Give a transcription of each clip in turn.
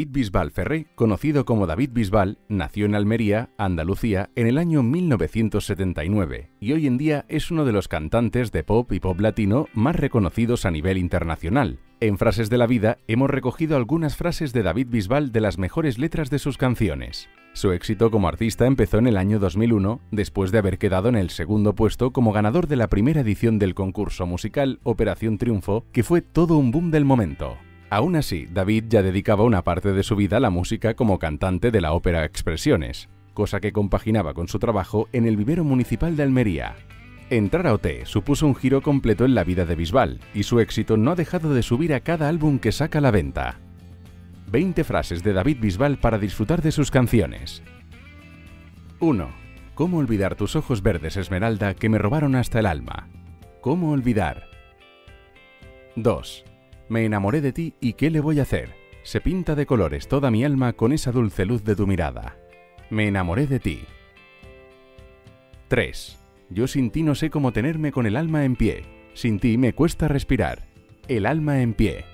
David Bisbal Ferré, conocido como David Bisbal, nació en Almería, Andalucía, en el año 1979 y hoy en día es uno de los cantantes de pop y pop latino más reconocidos a nivel internacional. En Frases de la Vida hemos recogido algunas frases de David Bisbal de las mejores letras de sus canciones. Su éxito como artista empezó en el año 2001, después de haber quedado en el segundo puesto como ganador de la primera edición del concurso musical Operación Triunfo, que fue todo un boom del momento. Aún así, David ya dedicaba una parte de su vida a la música como cantante de la ópera Expresiones, cosa que compaginaba con su trabajo en el Vivero Municipal de Almería. Entrar a OT supuso un giro completo en la vida de Bisbal, y su éxito no ha dejado de subir a cada álbum que saca a la venta. 20 frases de David Bisbal para disfrutar de sus canciones. 1. ¿Cómo olvidar tus ojos verdes, Esmeralda, que me robaron hasta el alma? ¿Cómo olvidar? 2. Me enamoré de ti y ¿qué le voy a hacer? Se pinta de colores toda mi alma con esa dulce luz de tu mirada. Me enamoré de ti. 3. Yo sin ti no sé cómo tenerme con el alma en pie. Sin ti me cuesta respirar. El alma en pie.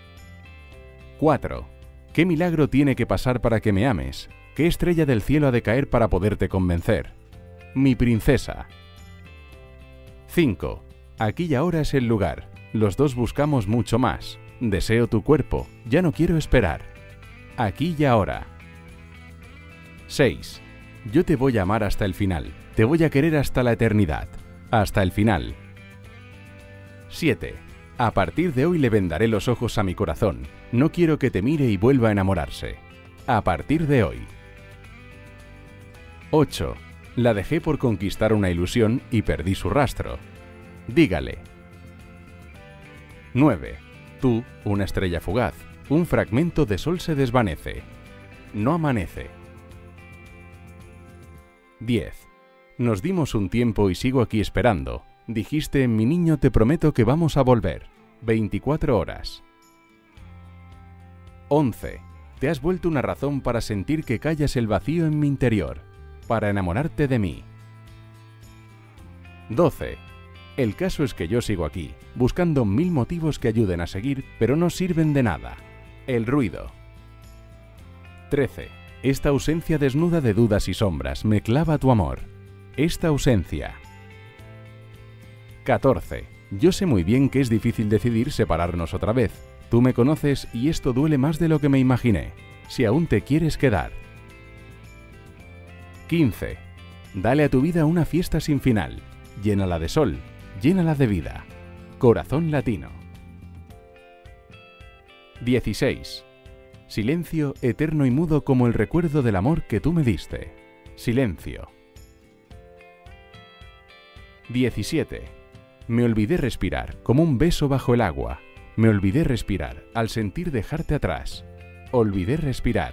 4. ¿Qué milagro tiene que pasar para que me ames? ¿Qué estrella del cielo ha de caer para poderte convencer? Mi princesa. 5. Aquí y ahora es el lugar. Los dos buscamos mucho más. Deseo tu cuerpo. Ya no quiero esperar. Aquí y ahora. 6. Yo te voy a amar hasta el final. Te voy a querer hasta la eternidad. Hasta el final. 7. A partir de hoy le vendaré los ojos a mi corazón. No quiero que te mire y vuelva a enamorarse. A partir de hoy. 8. La dejé por conquistar una ilusión y perdí su rastro. Dígale. 9. Tú, una estrella fugaz. Un fragmento de sol se desvanece. No amanece. 10. Nos dimos un tiempo y sigo aquí esperando. Dijiste, mi niño, te prometo que vamos a volver. 24 horas. 11. Te has vuelto una razón para sentir que callas el vacío en mi interior, para enamorarte de mí. 12. El caso es que yo sigo aquí, buscando 1000 motivos que ayuden a seguir, pero no sirven de nada. El ruido. 13. Esta ausencia desnuda de dudas y sombras me clava tu amor. Esta ausencia. 14. Yo sé muy bien que es difícil decidir separarnos otra vez. Tú me conoces y esto duele más de lo que me imaginé. Si aún te quieres quedar. 15. Dale a tu vida una fiesta sin final. Llénala de sol, llénala de vida. Corazón latino. 16. Silencio eterno y mudo como el recuerdo del amor que tú me diste. Silencio. 17. Me olvidé respirar, como un beso bajo el agua. Me olvidé respirar, al sentir dejarte atrás. Olvidé respirar.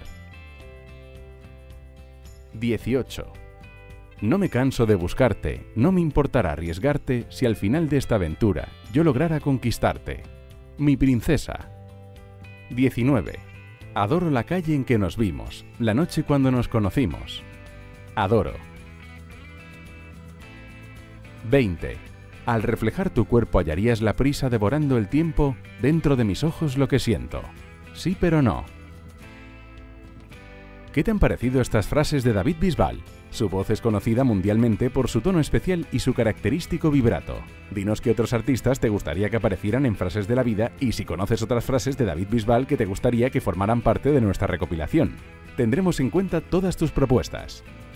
18. No me canso de buscarte, no me importará arriesgarte si al final de esta aventura yo lograra conquistarte. Mi princesa. 19. Adoro la calle en que nos vimos, la noche cuando nos conocimos. Adoro. 20. Al reflejar tu cuerpo hallarías la prisa devorando el tiempo, dentro de mis ojos lo que siento. Sí, pero no. ¿Qué te han parecido estas frases de David Bisbal? Su voz es conocida mundialmente por su tono especial y su característico vibrato. Dinos qué otros artistas te gustaría que aparecieran en Frases de la Vida y si conoces otras frases de David Bisbal que te gustaría que formaran parte de nuestra recopilación. Tendremos en cuenta todas tus propuestas.